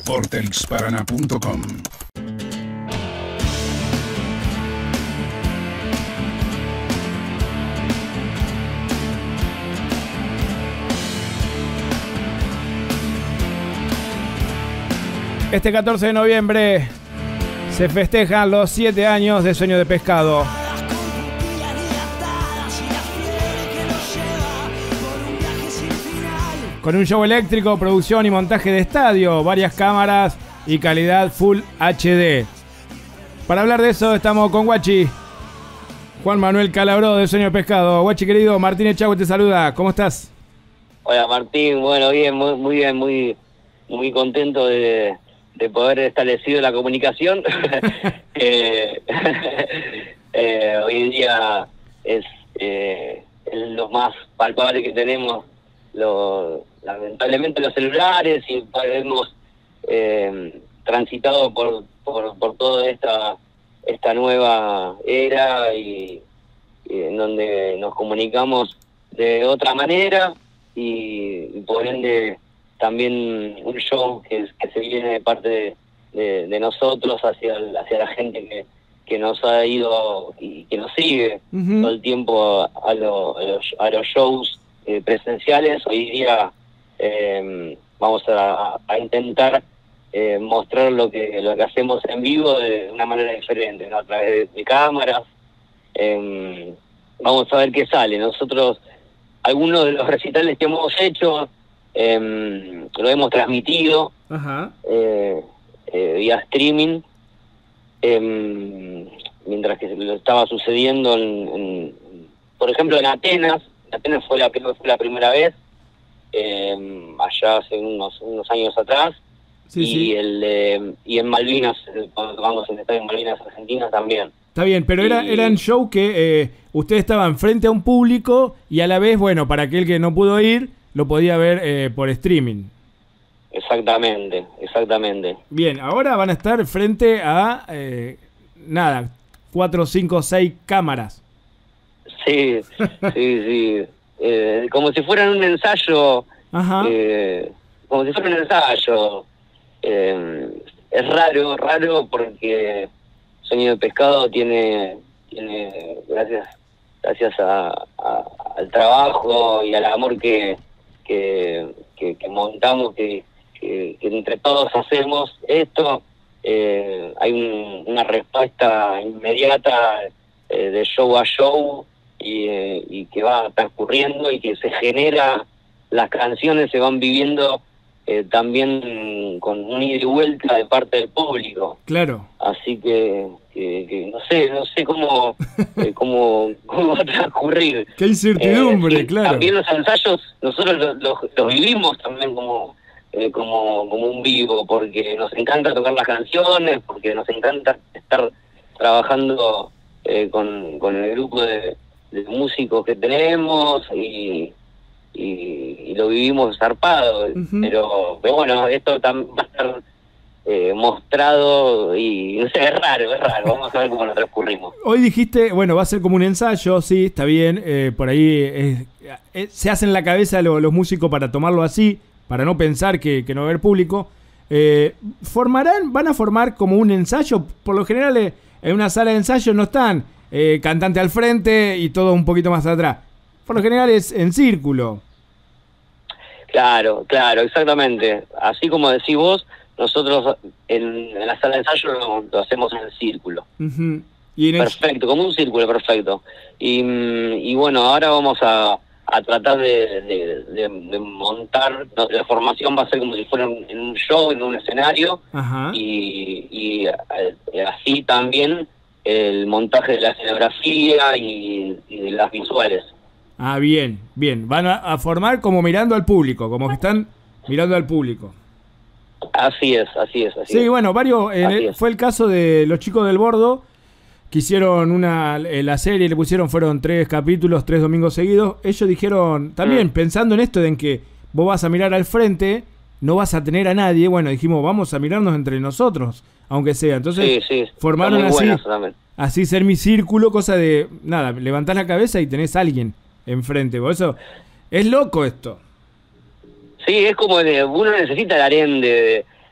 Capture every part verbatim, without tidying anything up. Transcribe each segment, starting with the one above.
vortex paraná punto com. Este catorce de noviembre se festejan los siete años de Sueño de Pescado. Con un show eléctrico, producción y montaje de estadio, varias cámaras y calidad Full H D. Para hablar de eso estamos con Guachi, Juan Manuel Calabró de Sueño de Pescado. Guachi querido, Martín Echagüe te saluda, ¿cómo estás? Hola Martín, bueno, bien, muy, muy bien, muy, muy contento de, de poder establecido la comunicación. eh, eh, hoy en día es, eh, es lo más palpable que tenemos. Lo, lamentablemente los celulares y hemos eh, transitado por, por por toda esta esta nueva era y, y en donde nos comunicamos de otra manera y, y por ende también un show que, que se viene de parte de, de, de nosotros hacia hacia la gente que, que nos ha ido y que nos sigue uh-huh. todo el tiempo a, a, lo, a, los, a los shows Eh, presenciales. Hoy día eh, vamos a, a intentar eh, mostrar lo que lo que hacemos en vivo de una manera diferente, ¿no? A través de, de cámaras. Eh, vamos a ver qué sale. Nosotros, algunos de los recitales que hemos hecho, eh, lo hemos transmitido uh-huh. eh, eh, vía streaming, eh, mientras que lo estaba sucediendo, en, en, por ejemplo, en Atenas. Atenas fue la, fue la primera vez, eh, allá hace unos unos años atrás, sí, y sí. el eh, y en Malvinas, cuando tocamos en el estadio de Malvinas Argentina también. Está bien, pero y, era eran show que eh, ustedes estaban frente a un público y a la vez, bueno, para aquel que no pudo ir, lo podía ver eh, por streaming. Exactamente, exactamente. Bien, ahora van a estar frente a, eh, nada, cuatro, cinco, seis cámaras. Sí, sí, sí. Eh, como si fueran un ensayo. Ajá. Eh, como si fuera un ensayo. Eh, es raro, raro porque Sueño de Pescado tiene, tiene gracias, gracias a, a, al trabajo y al amor que, que, que, que montamos, que, que, que entre todos hacemos esto. Eh, hay un, una respuesta inmediata eh, de show a show. Y, eh, y que va transcurriendo y que se genera, las canciones se van viviendo eh, también con un ida y vuelta de parte del público. Claro. Así que, que, que no sé, no sé cómo eh, cómo, cómo va a transcurrir. Qué incertidumbre, eh, claro. También los ensayos nosotros los, los, los vivimos también como, eh, como, como un vivo, porque nos encanta tocar las canciones, porque nos encanta estar trabajando eh, con, con el grupo de de músicos que tenemos y, y, y lo vivimos zarpado, uh-huh. pero, pero bueno, esto tam- va a estar eh, mostrado y no sé, es raro, es raro, vamos a ver cómo lo transcurrimos. Hoy dijiste, bueno, va a ser como un ensayo, sí, está bien, eh, por ahí eh, eh, se hacen la cabeza lo, los músicos para tomarlo así, para no pensar que, que no va a haber público. Eh, ¿Formarán, van a formar como un ensayo? Por lo general eh, en una sala de ensayo no están Eh, cantante al frente y todo un poquito más atrás. Por lo general es en círculo. Claro, claro, exactamente. Así como decís vos, nosotros en, en la sala de ensayo lo, lo hacemos en el círculo. Uh-huh. ¿Y en perfecto, el... como un círculo, perfecto. Y, y bueno, ahora vamos a, a tratar de, de, de, de montar, la formación va a ser como si fuera un, en un show, en un escenario, uh-huh. y, y, y así también el montaje de la escenografía y, y de las visuales. Ah, bien, bien. Van a, a formar como mirando al público, como que están mirando al público. Así es, así es. Así sí, es. bueno, varios. En el, fue el caso de los chicos del Bordo, que hicieron una, la serie, le pusieron, fueron tres capítulos, tres domingos seguidos. Ellos dijeron, también mm. pensando en esto de en que vos vas a mirar al frente, no vas a tener a nadie. Bueno, dijimos, vamos a mirarnos entre nosotros, aunque sea. Entonces, sí, sí, formaron así, así ser mi círculo, cosa de, nada, levantás la cabeza y tenés a alguien enfrente. Por eso, es loco esto. Sí, es como de, uno necesita el harén de,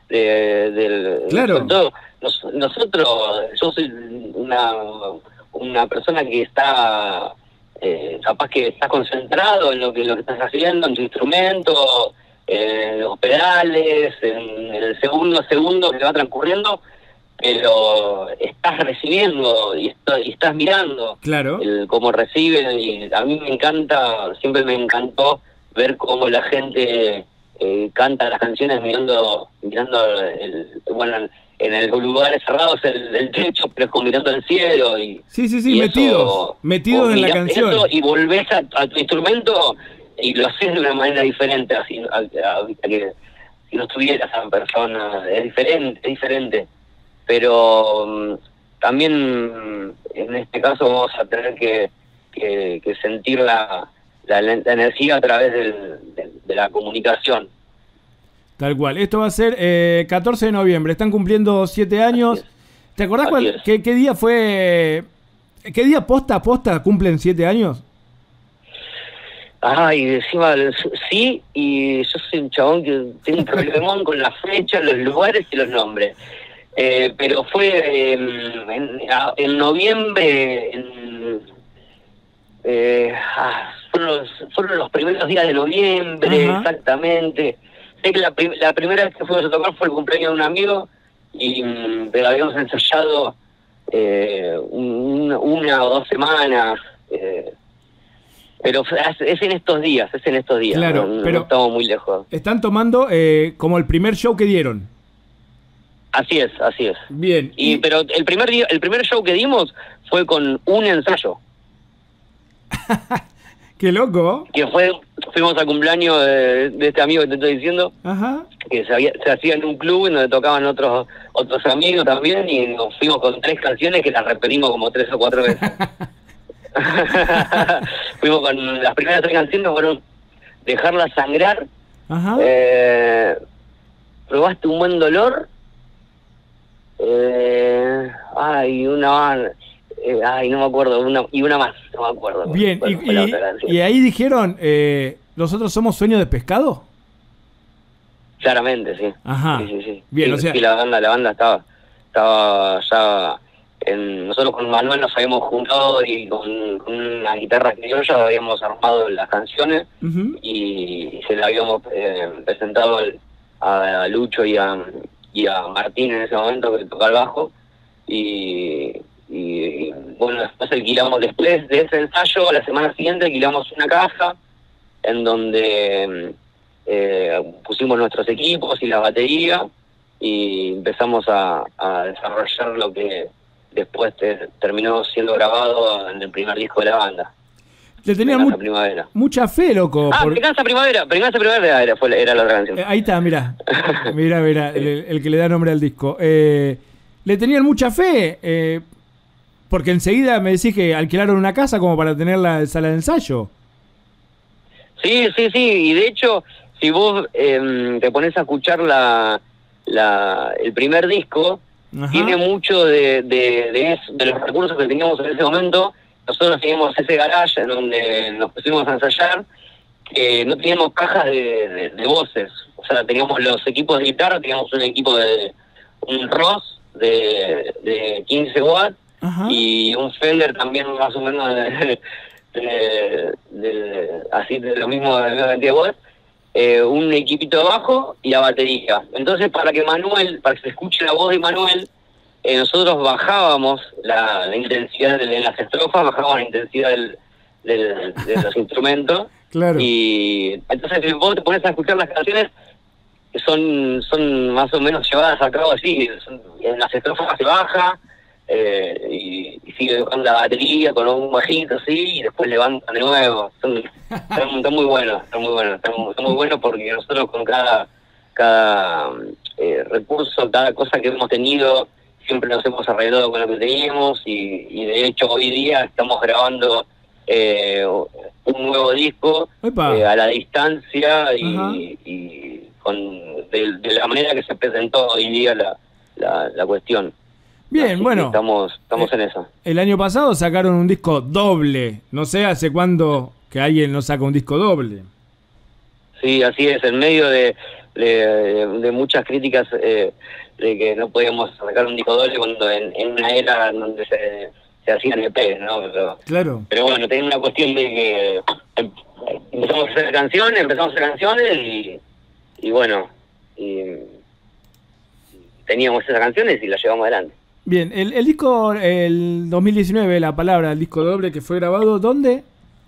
de, del... Claro. Sobre todo, nos- nosotros, yo soy una, una persona que está, eh, capaz que está concentrado en lo que, lo que estás haciendo, en tu instrumento, en los pedales, en el segundo a segundo que va transcurriendo, pero estás recibiendo y, esto- y estás mirando Claro. el cómo reciben, y a mí me encanta, siempre me encantó ver cómo la gente eh, canta las canciones mirando mirando el, bueno, en el lugares cerrados el, el techo, pero es como mirando el cielo y Sí, sí, sí, y metidos, eso, metidos o en la mirás canción. eso y volvés a, a tu instrumento y lo haces de una manera diferente, así a, a- a que si no estuviera esa persona, es diferente, es diferente. Pero mm, también mm, en este caso vamos a tener que, que, que sentir la, la, la energía a través del- de, de la comunicación. Tal cual. Esto va a ser eh, catorce de noviembre. Están cumpliendo siete años. Así es. ¿Te acordás Así cuál, es. qué, qué día fue? ¿Qué día posta a posta cumplen siete años? Ay, encima sí, y yo soy un chabón que tiene un problemón con las fechas, los lugares y los nombres. Eh, pero fue eh, en, a- en noviembre, en, eh, ah, fueron, los, fueron los primeros días de noviembre, Ajá. exactamente. Sé que la, prim- la primera vez que fuimos a tocar fue el cumpleaños de un amigo, y mm, pero habíamos ensayado eh, un- una o dos semanas. Eh, pero es es en estos días, es en estos días. Claro, no, no pero- estamos muy lejos. Están tomando eh, como el primer show que dieron. Así es, así es. Bien. Y Y, pero el primer día, el primer show que dimos fue con un ensayo, qué loco. que fue, fuimos al cumpleaños de, de este amigo que te estoy diciendo, Ajá. que se, había, se hacía en un club en donde tocaban otros otros amigos también, y nos fuimos con tres canciones que las repetimos como tres o cuatro veces. Fuimos con las primeras tres canciones, fueron Dejarla Sangrar, Ajá. eh, Probaste un Buen Dolor, eh, ay, una más, eh, ay, no me acuerdo, una, y una más, no me acuerdo. Bien. cuál Y, fue la y- otra canción. y ahí dijeron, eh, ¿nosotros somos Sueño de Pescado? Claramente, sí. Ajá. Sí, sí, sí. Bien, Sí, o sea- sí, la banda, la banda estaba, estaba ya en, nosotros con Manuel nos habíamos juntado y con, con una guitarra criolla habíamos armado las canciones Ujú. y se la habíamos eh, presentado al- a, a Lucho y a, y a Martín en ese momento, que tocaba el bajo, y, y, y, bueno, después alquilamos, después de ese ensayo, a la semana siguiente alquilamos una caja en donde eh, pusimos nuestros equipos y la batería y empezamos a, a desarrollar lo que después te- terminó siendo grabado en el primer disco de la banda. Le tenían Venganza mu- Primavera. mucha fe, loco. Ah, por- Venganza Primavera, Venganza Primavera era, fue, era la otra canción. Eh, ahí está, mira. Mira, mira, el, el que le da nombre al disco. Eh, le tenían mucha fe, eh, porque enseguida me decís que alquilaron una casa como para tener la sala de ensayo. Sí, sí, sí, y de hecho, si vos eh, te pones a escuchar la, la el primer disco, Ajá. tiene mucho de, de, de, eso- de los recursos que teníamos en ese momento. Nosotros teníamos ese garage en donde nos pusimos a ensayar, que no teníamos cajas de, de, de voces. O sea, teníamos los equipos de guitarra, teníamos un equipo de un Ross de, de quince watts Ajá. y un Fender también más o menos de, de- de- así de lo mismo, de la misma cantidad de watts, eh, un equipito de bajo y la batería. Entonces, para que Manuel, para que se escuche la voz de Manuel, eh, nosotros bajábamos la, la intensidad de, de las estrofas, bajábamos la intensidad del, del- de los instrumentos. Claro. Y entonces, si vos te pones a escuchar las canciones, son son más o menos llevadas a cabo así. Son- en las estrofas se baja eh, y, y sigue tocando la batería con un bajito así y después levantan de nuevo. Son, están, están muy buenos, están muy buenos, están, están muy buenos porque nosotros con cada cada eh, recurso, cada cosa que hemos tenido, siempre nos hemos arreglado con lo que teníamos y, y de hecho hoy día estamos grabando eh, un nuevo disco Epa. eh, a la distancia Ajá. y, y con de, de la manera que se presentó hoy día la, la, la cuestión. Bien, Así que bueno. Estamos, estamos Eh, en eso. El año pasado sacaron un disco doble. No sé hace cuándo que alguien no saca un disco doble. Sí, así es, en medio de, de, de muchas críticas eh, de que no podíamos sacar un disco doble cuando en, en una era donde se, se hacían E P, ¿no? Pero, claro. Pero bueno, tenía una cuestión de que empezamos a hacer canciones, empezamos a hacer canciones y, y bueno, y teníamos esas canciones y las llevamos adelante. Bien, el, el disco, el dos mil diecinueve, La Palabra, el disco doble que fue grabado, ¿dónde?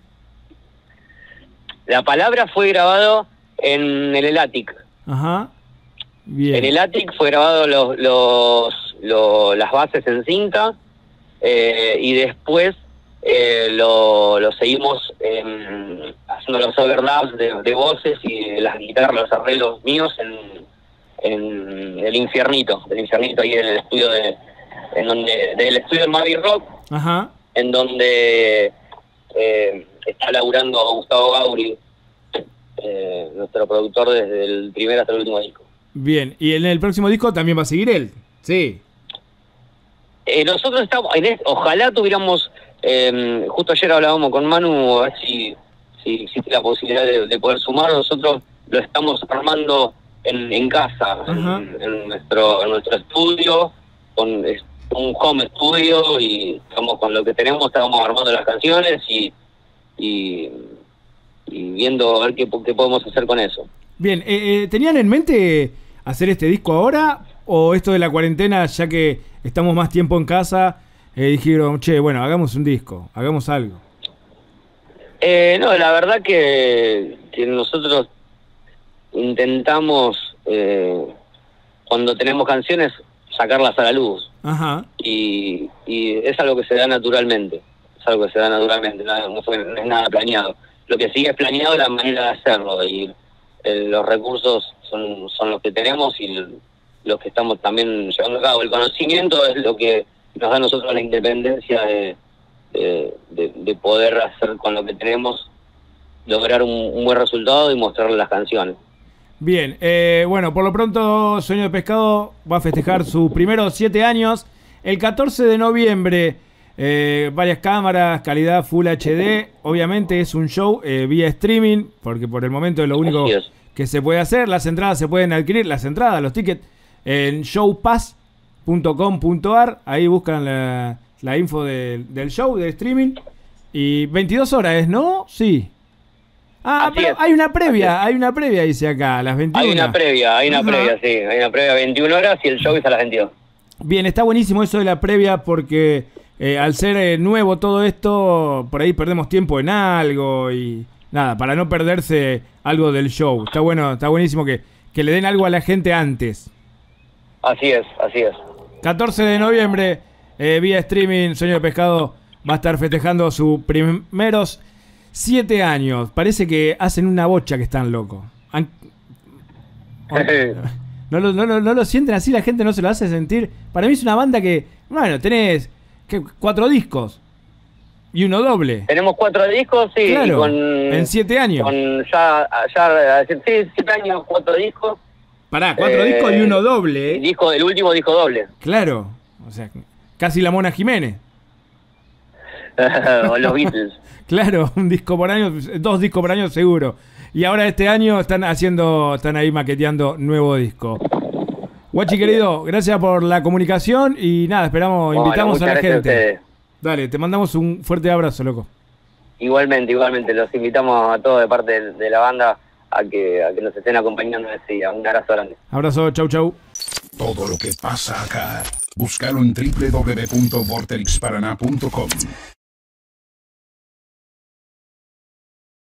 La Palabra fue grabado en el Attic. Ajá. Bien. En el Attic fue grabado los, los, los, las bases en cinta eh, y después eh, lo, lo seguimos eh, haciendo los overlaps de, de voces y de las guitarras, los arreglos míos en, en el Infiernito, el Infiernito ahí en el estudio de, en donde, del estudio de Mavi Rock. Ajá. En donde eh, está laburando Gustavo Gauri, eh, nuestro productor desde el primer hasta el último disco. Bien, y en el próximo disco también va a seguir él. Sí. Eh, nosotros estamos, en este, ojalá tuviéramos, eh, justo ayer hablábamos con Manu, a ver si, si existe la posibilidad de, de poder sumar. Nosotros lo estamos armando en, en casa, en, en, nuestro, en nuestro estudio, con es, un home studio, y estamos con lo que tenemos, estamos armando las canciones y, y, y viendo a ver qué, qué podemos hacer con eso. Bien, eh, eh, ¿tenían en mente hacer este disco ahora o esto de la cuarentena, ya que estamos más tiempo en casa, eh, dijeron, che, bueno, hagamos un disco, hagamos algo? Eh, no, la verdad que, que nosotros intentamos, eh, cuando tenemos canciones, sacarlas a la luz. Ajá. Y, y es algo que se da naturalmente, es algo que se da naturalmente, no, no, fue, no es nada planeado. Lo que sí es planeado es la manera de hacerlo, y eh, los recursos son, son los que tenemos y el, los que estamos también llevando a cabo. El conocimiento es lo que nos da a nosotros la independencia de, de, de, de poder hacer con lo que tenemos, lograr un, un buen resultado y mostrarle las canciones. Bien, eh, bueno, por lo pronto Sueño de Pescado va a festejar sus primeros siete años el catorce de noviembre. Eh, varias cámaras, calidad Full H D. Obviamente es un show eh, vía streaming, porque por el momento es lo único que se puede hacer. Las entradas se pueden adquirir, las entradas, los tickets, en showpass punto com punto ar. Ahí buscan la, la info de, del show de streaming. Y veintidós horas, ¿no? Sí. Ah, Así pero es. hay una previa, hay una previa, dice acá, a las veintiuna. Hay una previa, hay una Ajá. previa, sí, hay una previa a veintiuna horas y el show es a las veintidós. Bien, está buenísimo eso de la previa porque eh, al ser eh, nuevo todo esto, por ahí perdemos tiempo en algo y nada, para no perderse algo del show. Está bueno, está buenísimo que, que le den algo a la gente antes. Así es, así es. catorce de noviembre, eh, vía streaming, Sueño de Pescado va a estar festejando sus primeros siete años. Parece que hacen una bocha que están locos. Han... ¿No lo, no, lo, ¿No lo sienten así? La gente no se lo hace sentir. Para mí es una banda que, bueno, tenés ¿qué? cuatro discos y uno doble. Tenemos cuatro discos, sí. Claro, y con, en siete años. Con ya, ya, sí, siete años, cuatro discos. Pará, cuatro eh, discos y uno doble. ¿eh? Disco, el último disco doble. Claro, o sea, casi la Mona Jiménez. O los Beatles. Claro, un disco por año, dos discos por año seguro. Y ahora este año están haciendo, están ahí maqueteando nuevo disco. Guachi querido, gracias por la comunicación y nada, esperamos, Bueno, invitamos a la gente. A Dale, te mandamos un fuerte abrazo, loco. igualmente, igualmente, los invitamos a todos de parte de, de la banda a que, a que nos estén acompañando en este día. Un abrazo grande. Abrazo, chau, chau. Todo lo que pasa acá, búscalo en doble u doble u doble u punto vorterix paraná punto com.